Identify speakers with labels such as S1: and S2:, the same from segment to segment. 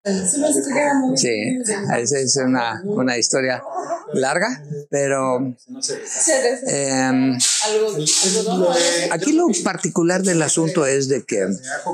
S1: Sí, esa es una historia larga, pero aquí lo particular del asunto es de que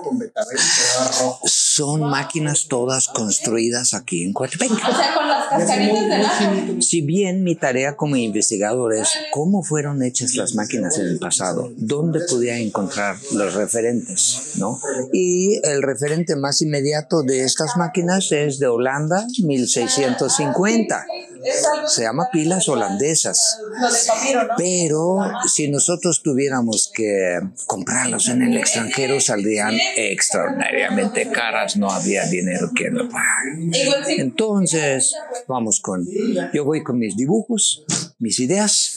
S1: son máquinas todas construidas aquí en Coatepec.
S2: O sea, con las cascaritas del ajo.
S1: Si bien mi tarea como investigador es cómo fueron hechas las máquinas en el pasado, dónde podía encontrar los referentes, ¿no? Y el referente más inmediato de estas máquinas es de Holanda, 1650. Se llama pilas holandesas. Pero si nosotros tuviéramos que comprarlos en el extranjero, saldrían extraordinariamente caras. No había dinero que lo pagara. Entonces, yo voy con mis dibujos, mis ideas.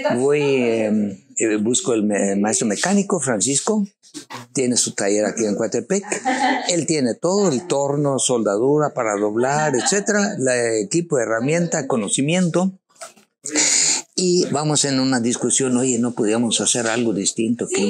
S1: Busco el maestro mecánico, Francisco. Tiene su taller aquí en Coatepec. Él tiene todo, el torno, soldadura para doblar, etcétera, el equipo de herramienta, conocimiento. Y vamos en una discusión, oye, ¿no podríamos hacer algo distinto que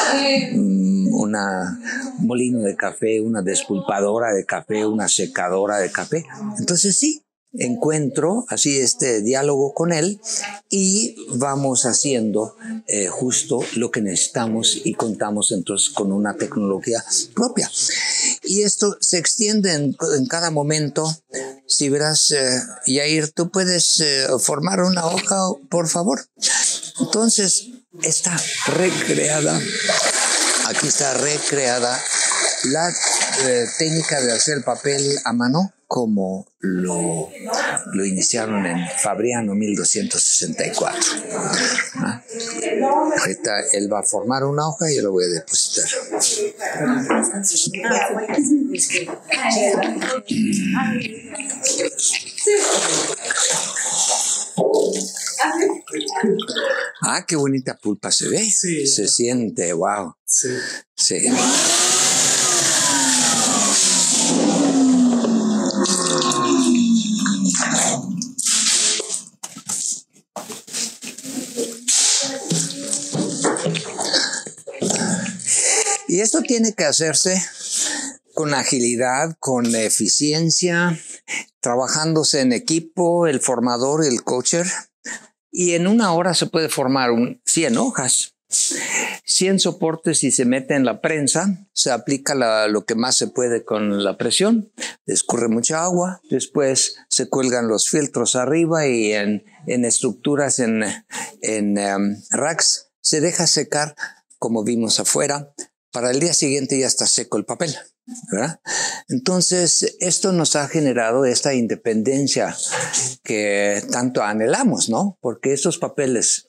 S1: una molino de café, una despulpadora de café, una secadora de café? Entonces sí, encuentro así este diálogo con él y vamos haciendo justo lo que necesitamos y contamos entonces con una tecnología propia. Y esto se extiende en cada momento. Si verás, Yair, tú puedes formar una hoja, por favor. Entonces, está recreada, aquí está recreada la técnica de hacer papel a mano como lo iniciaron en Fabriano 1264. Ahorita él va a formar una hoja y yo lo voy a depositar. Ah, qué bonita pulpa se ve. Sí. Se siente, wow. Sí. Sí. Y esto tiene que hacerse con agilidad, con eficiencia, trabajándose en equipo, el formador y el coacher. Y en una hora se puede formar 100 hojas, 100 soportes y se mete en la prensa. Se aplica lo que más se puede con la presión. Escurre mucha agua. Después se cuelgan los filtros arriba y en estructuras, en racks. Se deja secar como vimos afuera. Para el día siguiente ya está seco el papel, ¿verdad? Entonces, esto nos ha generado esta independencia que tanto anhelamos, ¿no? Porque estos papeles,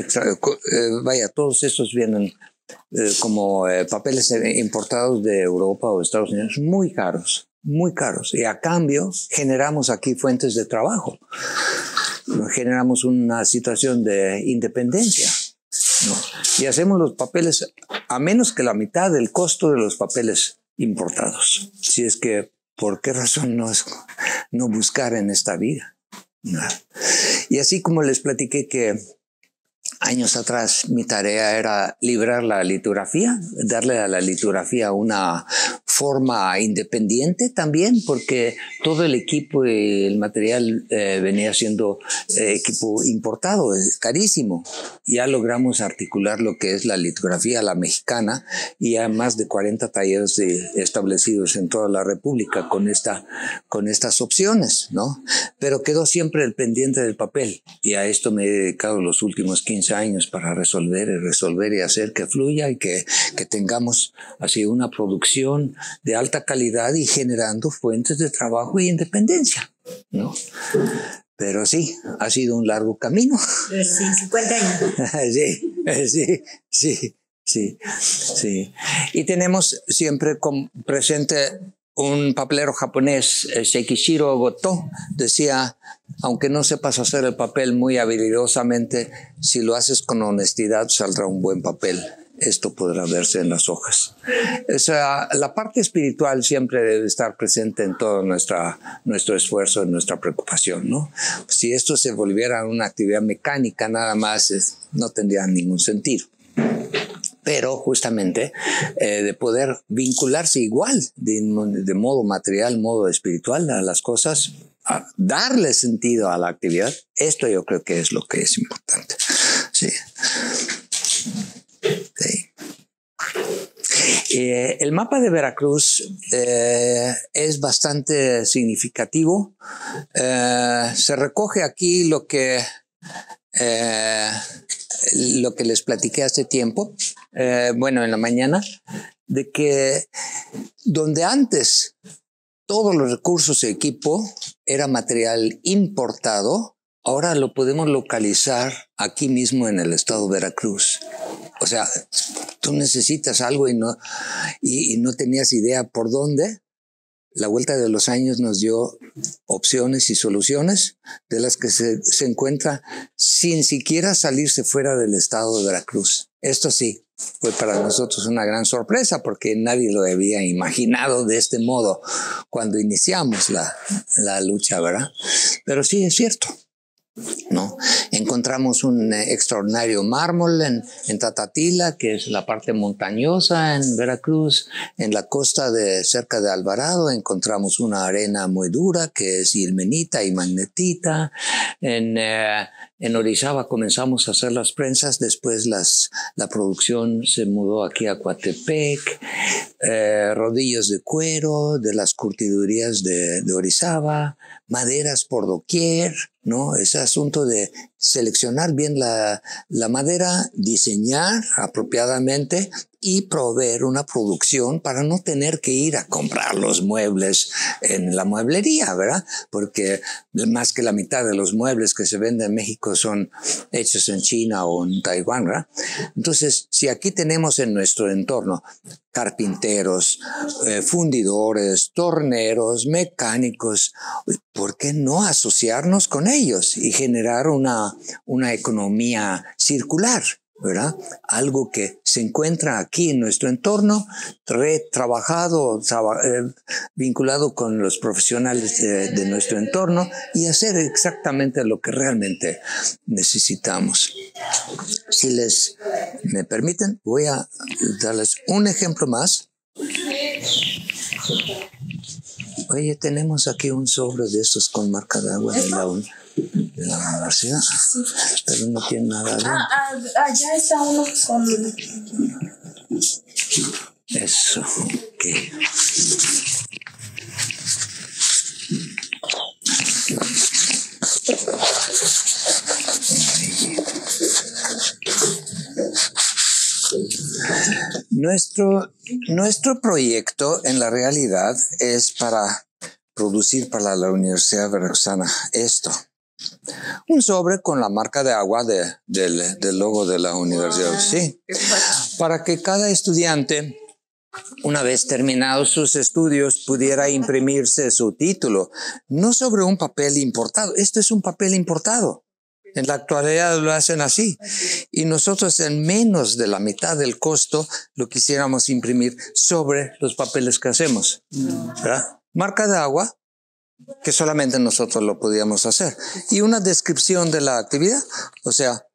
S1: todos estos vienen como papeles importados de Europa o Estados Unidos, muy caros. Y a cambio, generamos aquí fuentes de trabajo. Generamos una situación de independencia, ¿no? Y hacemos los papeles a menos que la mitad del costo de los papeles importados. Si es que, ¿por qué razón no buscar en esta vida? No. Y así como les platiqué que años atrás mi tarea era librar la litografía, darle a la litografía una forma independiente también, porque todo el equipo y el material venía siendo equipo importado, es carísimo. Ya logramos articular lo que es la litografía a la mexicana y hay más de 40 talleres establecidos en toda la República con estas opciones, ¿no? Pero quedó siempre el pendiente del papel y a esto me he dedicado los últimos 15 años para resolver y hacer que fluya y que tengamos así una producción de alta calidad y generando fuentes de trabajo y independencia, ¿no? Pero sí, ha sido un largo camino.
S3: Sí, 50 años.
S1: Sí. Y tenemos siempre presente un papelero japonés, Seikishiro Goto, decía, aunque no sepas hacer el papel muy habilidosamente, si lo haces con honestidad saldrá un buen papel. Esto podrá verse en las hojas. La parte espiritual siempre debe estar presente en todo nuestro esfuerzo, en nuestra preocupación, ¿no? Si esto se volviera una actividad mecánica nada más, no tendría ningún sentido. pero justamente de poder vincularse igual de modo material, modo espiritual a las cosas, a darle sentido a la actividad. Esto yo creo que es lo que es importante. Sí. Sí. El mapa de Veracruz es bastante significativo. Se recoge aquí lo que les platiqué hace tiempo, bueno, en la mañana, de que donde antes todos los recursos y equipo era material importado, ahora lo podemos localizar aquí mismo en el estado de Veracruz. O sea, tú necesitas algo y no tenías idea por dónde. La vuelta de los años nos dio opciones y soluciones de las que se encuentra sin siquiera salirse fuera del estado de Veracruz. Esto sí, fue para nosotros una gran sorpresa porque nadie lo había imaginado de este modo cuando iniciamos la lucha, ¿verdad? Pero sí es cierto, ¿no? Encontramos un extraordinario mármol en Tatatila, que es la parte montañosa en Veracruz. En la costa cerca de Alvarado encontramos una arena muy dura que es ilmenita y magnetita. En Orizaba comenzamos a hacer las prensas, después la producción se mudó aquí a Coatepec. Rodillos de cuero de las curtidurías de Orizaba, maderas por doquier, ¿no? Ese asunto de seleccionar bien la madera, diseñar apropiadamente y proveer una producción para no tener que ir a comprar los muebles en la mueblería, ¿verdad? Porque más que la mitad de los muebles que se venden en México son hechos en China o en Taiwán, ¿verdad? Entonces, si aquí tenemos en nuestro entorno carpinteros, fundidores, torneros, mecánicos, ¿por qué no asociarnos con ellos y generar una economía circular? ¿Verdad? Algo que se encuentra aquí en nuestro entorno, trabajado, vinculado con los profesionales de nuestro entorno y hacer exactamente lo que realmente necesitamos. Si me permiten, voy a darles un ejemplo más. Oye, tenemos aquí un sobre de estos con marca de agua de la universidad, pero no tiene nada de...
S2: Ya está uno con...
S1: Eso, ok. Nuestro proyecto en la realidad es para producir para la Universidad Veracruzana esto. Un sobre con la marca de agua del logo de la universidad, sí. Para que cada estudiante, una vez terminados sus estudios, pudiera imprimirse su título, no sobre un papel importado. Esto es un papel importado. En la actualidad lo hacen así. Y nosotros en menos de la mitad del costo lo quisiéramos imprimir sobre los papeles que hacemos, ¿verdad? Marca de agua, que solamente nosotros lo podíamos hacer. Y una descripción de la actividad. O sea,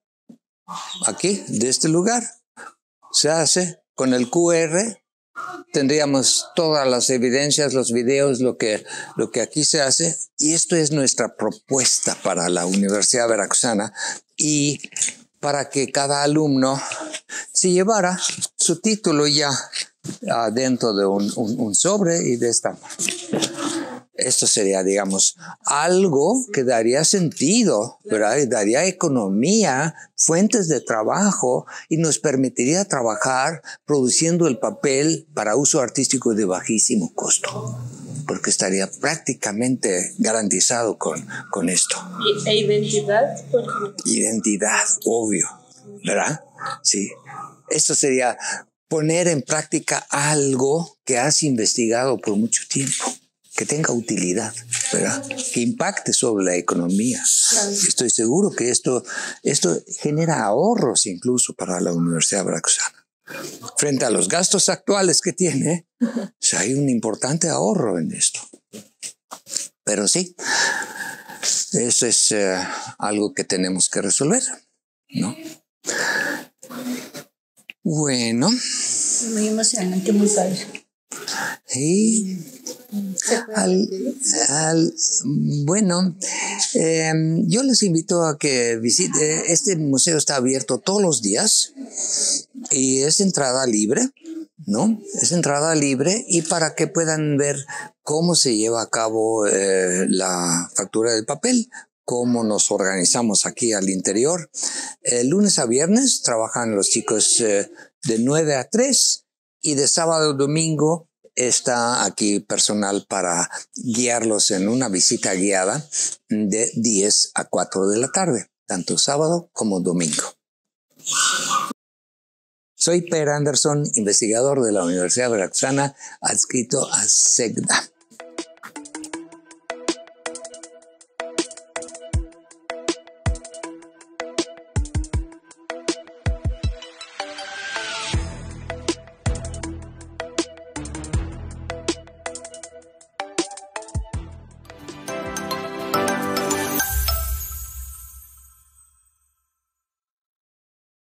S1: aquí, de este lugar, se hace con el QR. Tendríamos todas las evidencias, los videos, lo que aquí se hace. Y esto es nuestra propuesta para la Universidad Veracruzana y para que cada alumno se llevara su título ya dentro de un sobre y de esta manera. Esto sería, digamos, algo que daría sentido, ¿verdad? Y daría economía, fuentes de trabajo y nos permitiría trabajar produciendo el papel para uso artístico de bajísimo costo, porque estaría prácticamente garantizado con esto.
S2: ¿E identidad?
S1: Identidad, obvio, ¿verdad? Sí. Esto sería poner en práctica algo que has investigado por mucho tiempo, que tenga utilidad, ¿verdad? Que impacte sobre la economía. Estoy seguro que esto genera ahorros incluso para la Universidad Veracruzana. Frente a los gastos actuales que tiene, o sea, hay un importante ahorro en esto. Pero sí, eso es algo que tenemos que resolver, ¿no? Bueno.
S3: Muy emocionante, muy padre.
S1: Y bueno, yo les invito a que visiten. Este museo está abierto todos los días y es entrada libre, ¿no? Es entrada libre y para que puedan ver cómo se lleva a cabo la factura del papel, cómo nos organizamos aquí al interior. Lunes a viernes trabajan los chicos de 9 a 3 y de sábado a domingo está aquí personal para guiarlos en una visita guiada de 10 a 4 de la tarde, tanto sábado como domingo. Soy Per Anderson, investigador de la Universidad Veracruzana, adscrito a SEGDA.